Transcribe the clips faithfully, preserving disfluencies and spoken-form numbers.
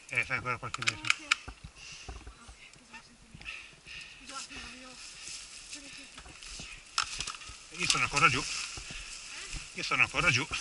Eh, fai ancora qualche metro. Ok. Ok, bisogna sentire. Scusate, ma io... Io sono ancora giù. Eh? Io sono ancora giù.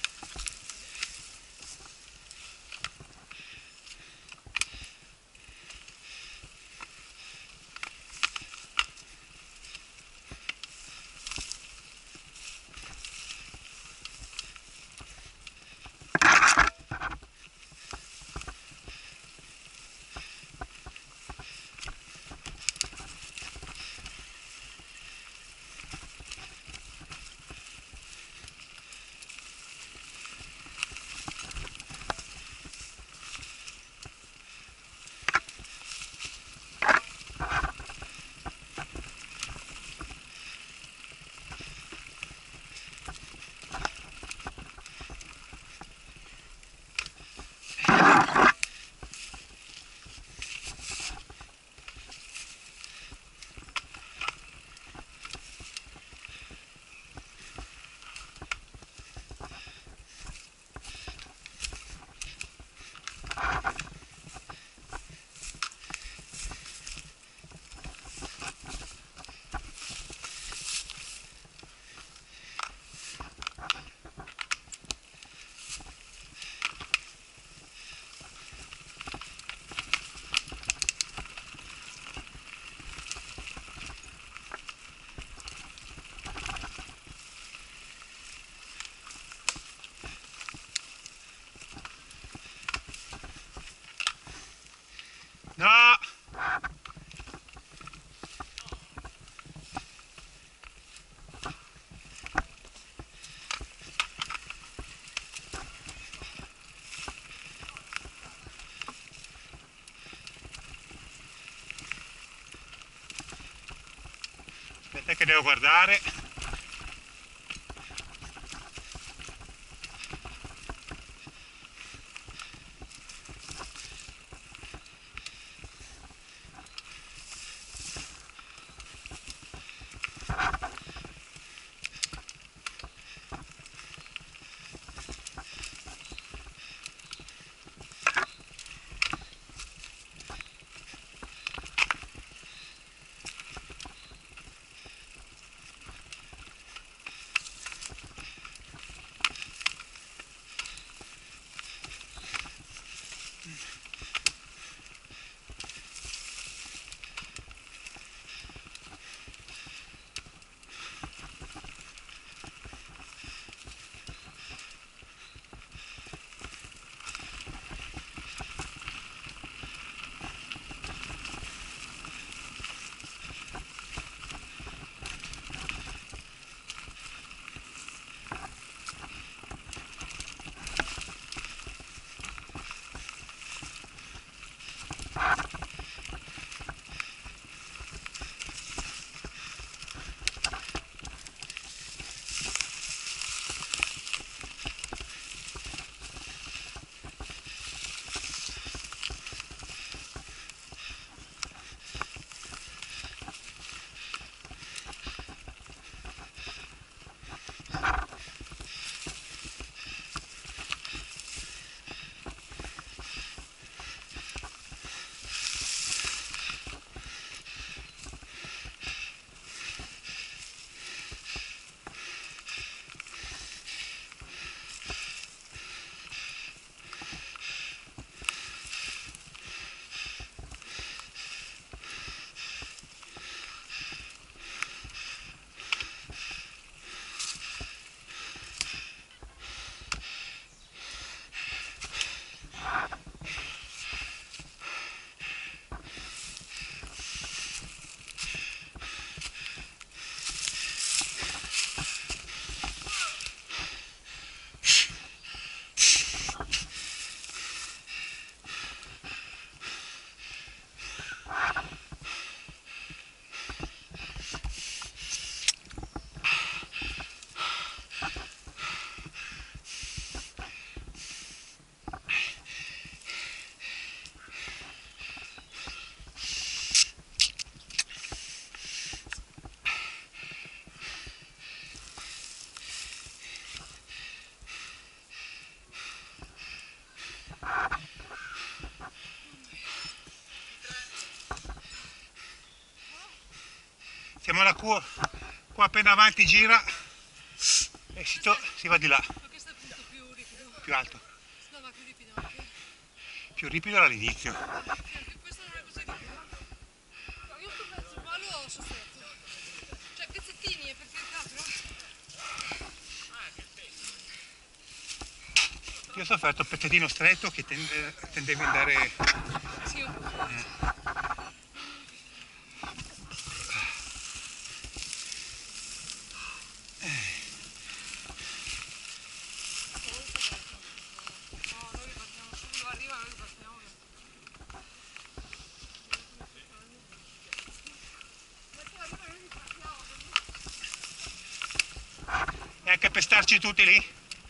No! Aspetta che devo guardare. siamo alla curva, qua appena avanti gira e si, to- si va di là, Ma questo è il punto più ripido. più alto, No, ma più ripido anche. più ripido all'inizio. Anche questo non è così ripido. No, io sto pezzo qua l'ho sofferto. Cioè pezzettini, eh, per carità, però. Io ho sofferto il pezzettino stretto che tende, tendevi ad andare. Sì, un po'. eh. No, noi ripartiamo subito, arriva, noi ripartiamo. E anche per starci tutti lì.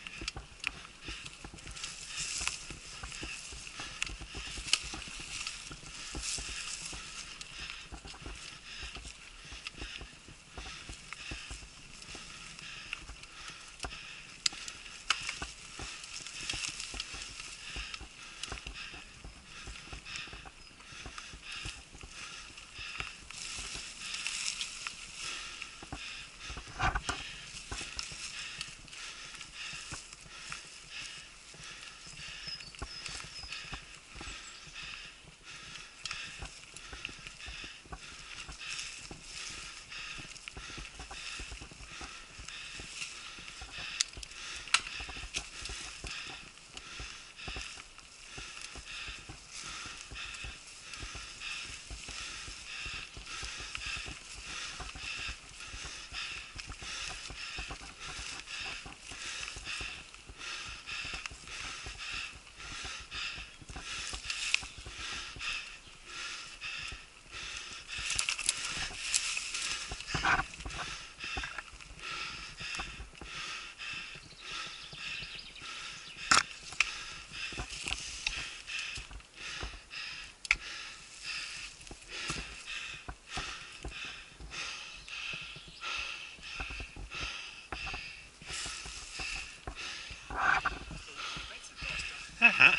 Ah,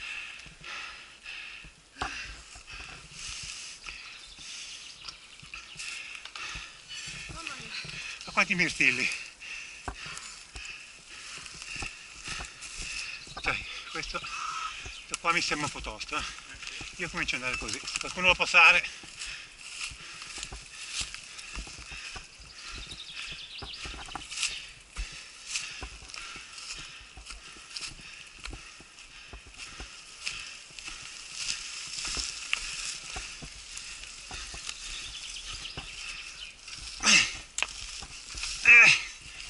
Mamma mia. ma quanti mirtilli? Cioè, questo, questo qua mi sembra un po' tosto, eh? Io comincio ad andare così, se qualcuno vuole passare. Eh.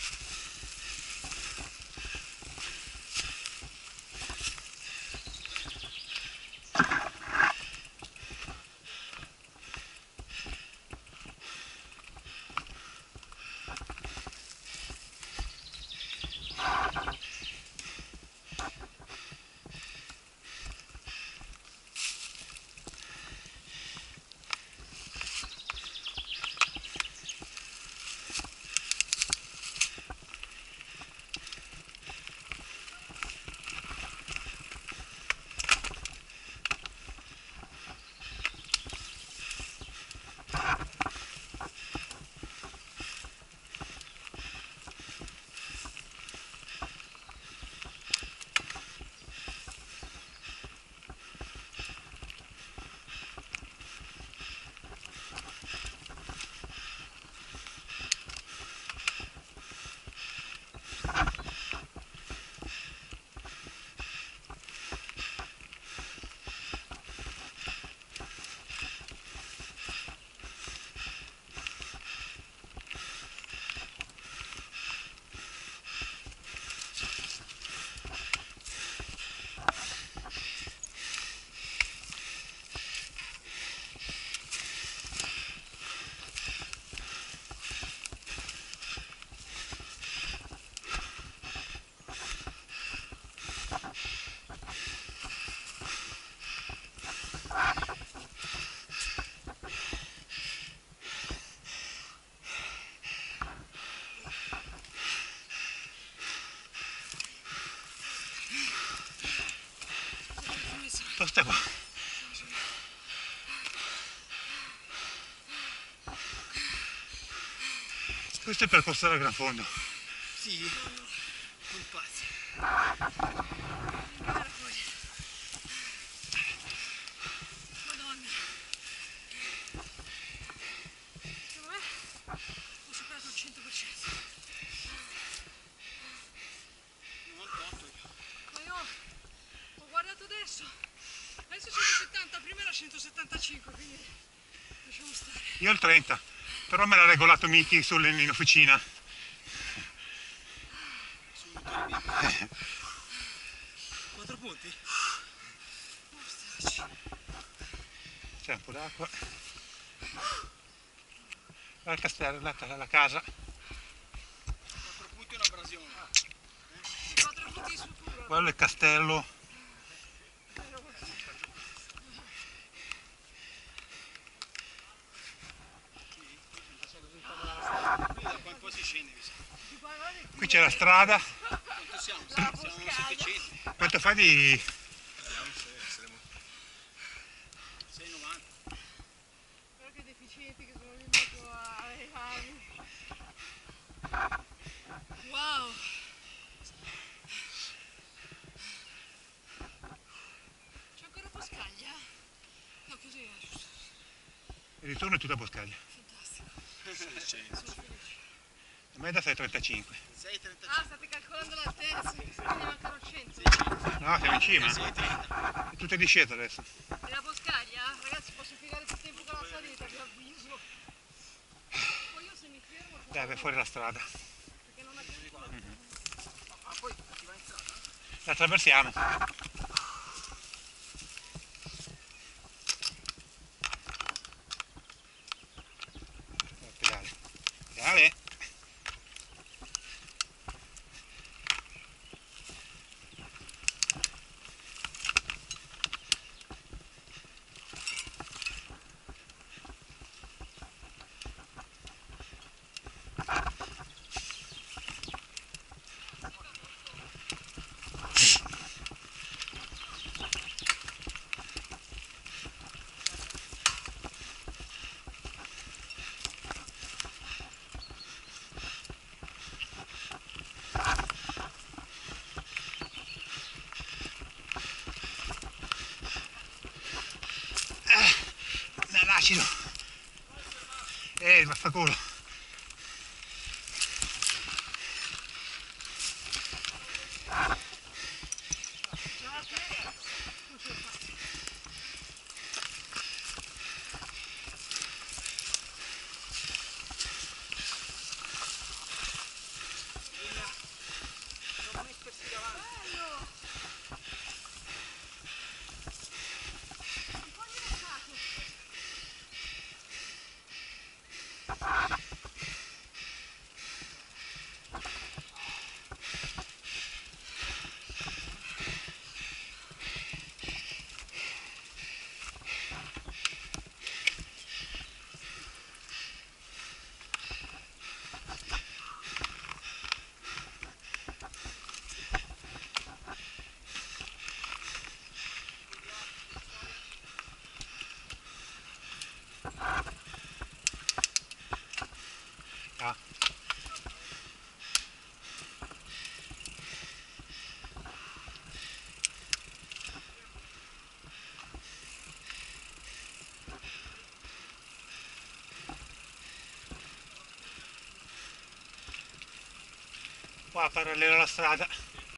Tosta qua. Questo è il percorso della Gran Fondo. Sì, non pazzi. Guarda poi. Madonna. Secondo me ho superato il cento per cento. novantotto io. Ma io ho guardato adesso. Adesso centosettanta, prima era centosettantacinque, quindi lasciamo stare. Io ho il trenta, però me l'ha regolato Miki in officina. Sul motore bimbo. Quattro punti? Mostraci. C'è un po' d'acqua. Là il castello, là la casa. Quattro punti e un'abrasione. Quattro punti di sutura. Quello è il castello. Qui da qua un po' si scende, mi sa. Qui c'è la strada. Quanto siamo? Siamo a settecento. Quanto fa di... Vediamo se saremo sei e novanta. Però che deficienti che sono lì in mezzo alle armi. Wow! C'è ancora Boscaglia? No, così è giusto. Il ritorno è tutta Boscaglia. Fantastico. seicento. Sono felice. A me da sei e trentacinque. sei e trentacinque. Ah, state calcolando l'altezza, quindi mancano cento. No, siamo in cima. sei e trenta. È tutta discesa adesso. E la Boscaglia? Ragazzi, posso piegare più tempo che la salita, vi avviso. Poi io se mi fermo... Dai, vai fuori la strada. Perché non abbiamo ancora. Ah, poi si va in strada? La attraversiamo. Pedale. Pedale. L'acido. Eh, vaffanculo. Non mettersi davanti. Ah. Qua parallelo alla strada.